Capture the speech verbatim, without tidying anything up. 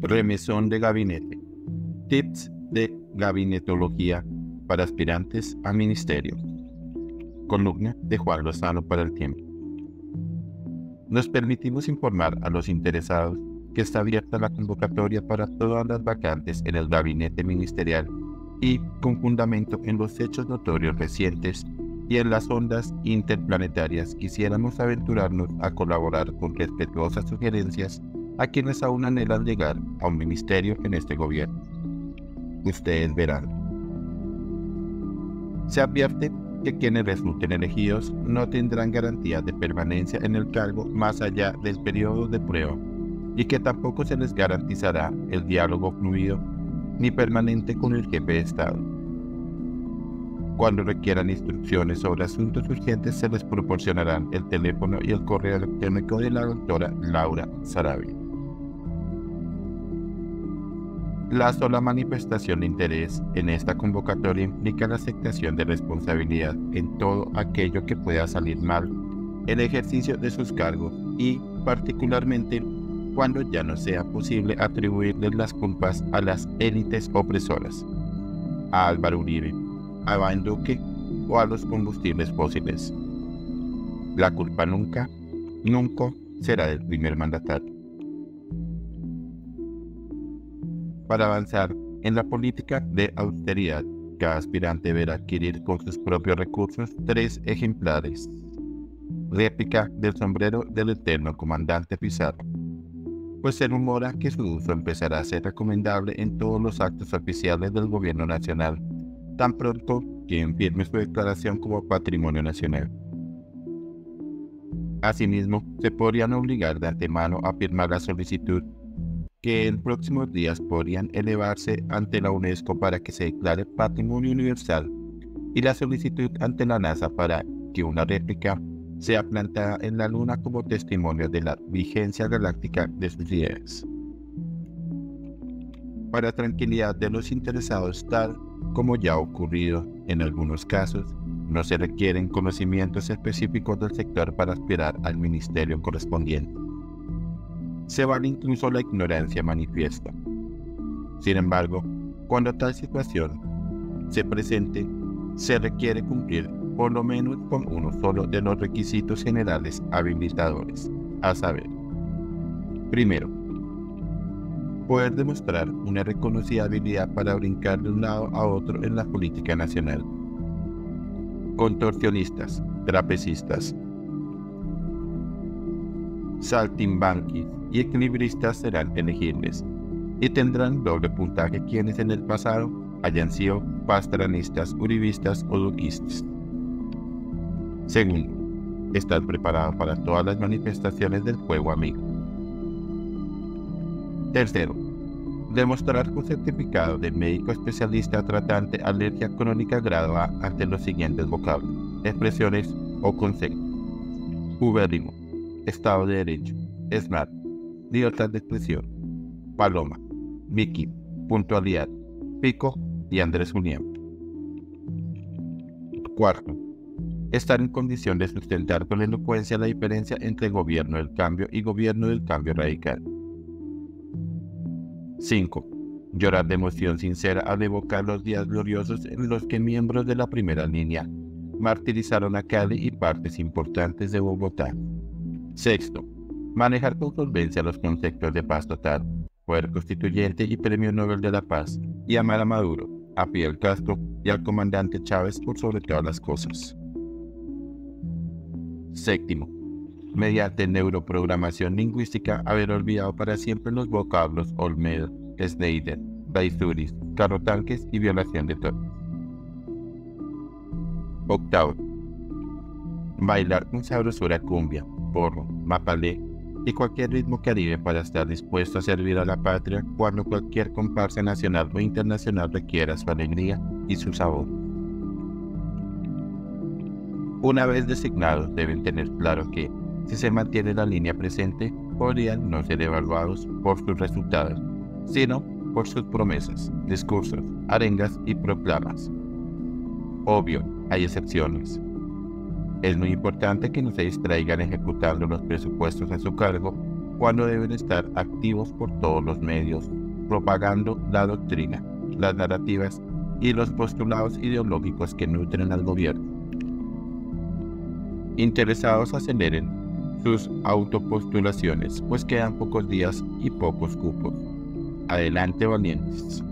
Remesón de gabinete. Tips de gabinetología para aspirantes a ministerio. Columna de Juan Lozano para El Tiempo. Nos permitimos informar a los interesados que está abierta la convocatoria para todas las vacantes en el gabinete ministerial y con fundamento en los hechos notorios recientes y en las ondas interplanetarias quisiéramos aventurarnos a colaborar con respetuosas sugerencias a quienes aún anhelan llegar a un ministerio en este gobierno. Ustedes verán. Se advierte que quienes resulten elegidos no tendrán garantías de permanencia en el cargo más allá del periodo de prueba y que tampoco se les garantizará el diálogo fluido ni permanente con el jefe de Estado. Cuando requieran instrucciones sobre asuntos urgentes se les proporcionarán el teléfono y el correo electrónico de la doctora Laura Sarabia. La sola manifestación de interés en esta convocatoria implica la aceptación de responsabilidad en todo aquello que pueda salir mal el ejercicio de sus cargos y, particularmente, cuando ya no sea posible atribuirles las culpas a las élites opresoras, a Álvaro Uribe, a Iván Duque o a los combustibles fósiles. La culpa nunca, nunca será del primer mandatario. Para avanzar en la política de austeridad, cada aspirante deberá adquirir con sus propios recursos tres ejemplares. Réplica del sombrero del eterno comandante Pizarro, pues se rumora que su uso empezará a ser recomendable en todos los actos oficiales del gobierno nacional, tan pronto quien firme su declaración como patrimonio nacional. Asimismo, se podrían obligar de antemano a firmar la solicitud que en próximos días podrían elevarse ante la UNESCO para que se declare Patrimonio Universal y la solicitud ante la NASA para que una réplica sea plantada en la Luna como testimonio de la vigencia galáctica de sus ideas. Para tranquilidad de los interesados, tal como ya ha ocurrido en algunos casos, no se requieren conocimientos específicos del sector para aspirar al ministerio correspondiente. Se vale incluso la ignorancia manifiesta. Sin embargo, cuando tal situación se presente, se requiere cumplir por lo menos con uno solo de los requisitos generales habilitadores, a saber: primero, poder demostrar una reconocida habilidad para brincar de un lado a otro en la política nacional. Contorsionistas, trapecistas, saltimbanquis y equilibristas serán elegibles y tendrán doble puntaje quienes en el pasado hayan sido pastranistas, uribistas o duquistas. Segundo, estar preparado para todas las manifestaciones del fuego amigo. Tercero, demostrar con certificado de médico especialista tratante alergia crónica grado A ante los siguientes vocablos, expresiones o conceptos: ubérrimo, Estado de Derecho, SMART, libertad de expresión, Paloma, Vicky, puntualidad, Pico y Andrés Julián. Cuarto, estar en condición de sustentar con elocuencia la diferencia entre gobierno del cambio y gobierno del cambio radical. Cinco, llorar de emoción sincera al evocar los días gloriosos en los que miembros de la primera línea martirizaron a Cali y partes importantes de Bogotá. Sexto, manejar con solvencia los conceptos de paz total, poder constituyente y premio Nobel de la Paz, y amar a Maduro, a Fidel Castro y al comandante Chávez por sobre todas las cosas. Séptimo, mediante neuroprogramación lingüística haber olvidado para siempre los vocablos Olmedo, Schneider, Baisuris, carrotanques y violación de toros. Octavo, bailar con sabrosura cumbia, porro, mapalé y cualquier ritmo caribe para estar dispuesto a servir a la patria cuando cualquier comparsa nacional o internacional requiera su alegría y su sabor. Una vez designados, deben tener claro que, si se mantiene la línea presente, podrían no ser evaluados por sus resultados, sino por sus promesas, discursos, arengas y proclamas. Obvio, hay excepciones. Es muy importante que no se distraigan ejecutando los presupuestos a su cargo cuando deben estar activos por todos los medios, propagando la doctrina, las narrativas y los postulados ideológicos que nutren al gobierno. Interesados aceleren sus autopostulaciones, pues quedan pocos días y pocos cupos. Adelante, valientes.